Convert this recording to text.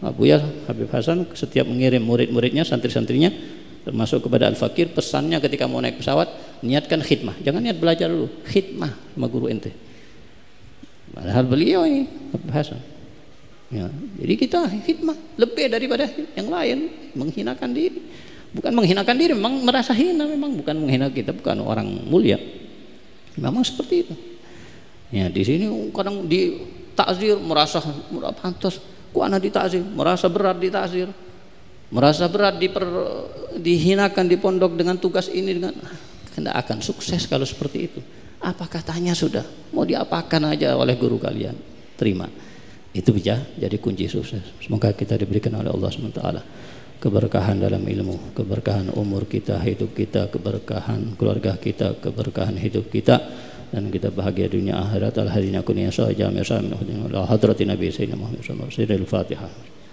Buya Habib Hasan setiap mengirim murid-muridnya, santri-santrinya, termasuk kepada Al-Fakir, pesannya ketika mau naik pesawat, niatkan khidmah. Jangan niat belajar dulu, khidmah sama guru ente. Padahal beliau ini Habib Hasan. Ya, jadi kita khidmah lebih daripada yang lain, menghinakan diri. Bukan menghinakan diri, memang merasa hina, memang bukan menghina kita, bukan orang mulia. Memang seperti itu. Ya, di sini kadang di takzir merasa pantas, kok anak ditakzir, merasa berat ditakzir, merasa berat dihinakan di pondok dengan tugas ini, dengan tidak akan sukses kalau seperti itu. Apa katanya sudah mau diapakan aja oleh guru kalian, terima. Itu bisa jadi kunci sukses. Semoga kita diberikan oleh Allah SWT keberkahan dalam ilmu, keberkahan umur kita, hidup kita, keberkahan keluarga kita, keberkahan hidup kita, dan kita bahagia dunia akhirat. Al-hadina kunia sahajam ya sahajam hadratin Nabi Sayyidina Muhammad sallallahu alaihi wasallam. Al-Fatihah.